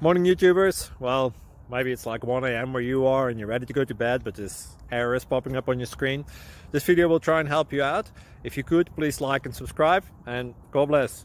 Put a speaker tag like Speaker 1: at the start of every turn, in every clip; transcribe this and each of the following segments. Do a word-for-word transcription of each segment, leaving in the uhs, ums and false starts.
Speaker 1: Morning YouTubers. Well, maybe it's like one A M where you are and you're ready to go to bed, but this error is popping up on your screen. This video will try and help you out. If you could, please like and subscribe, and God bless.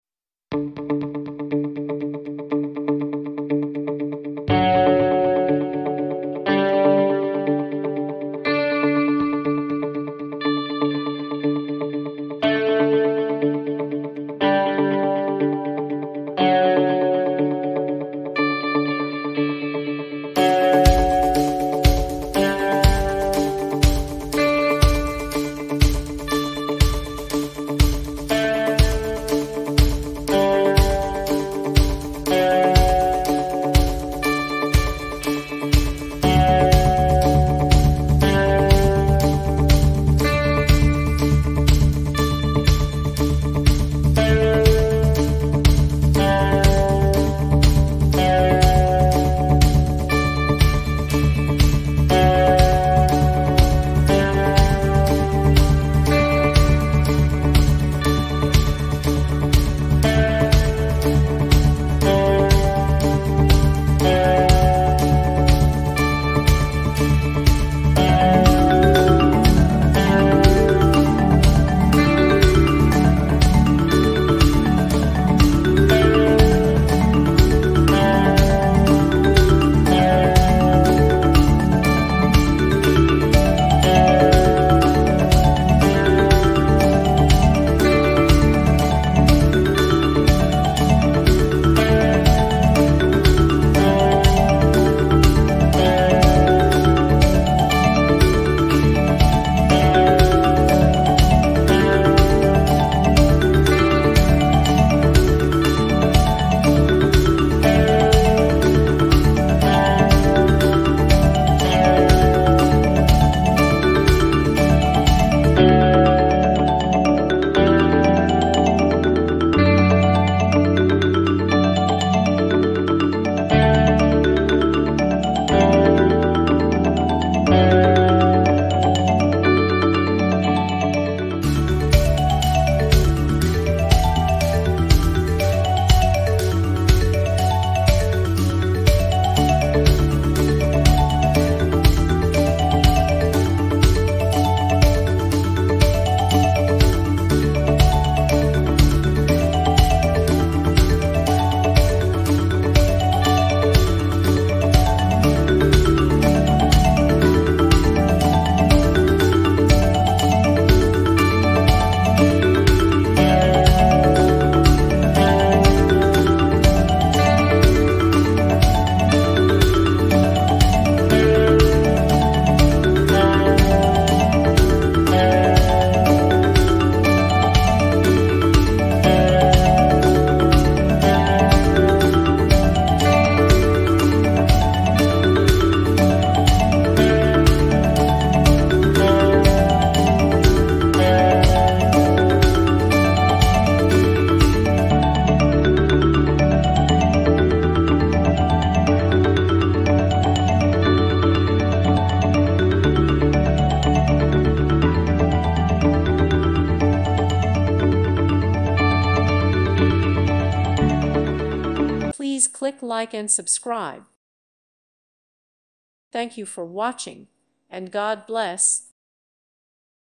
Speaker 2: Please click like and subscribe. Thank you for watching, and God bless.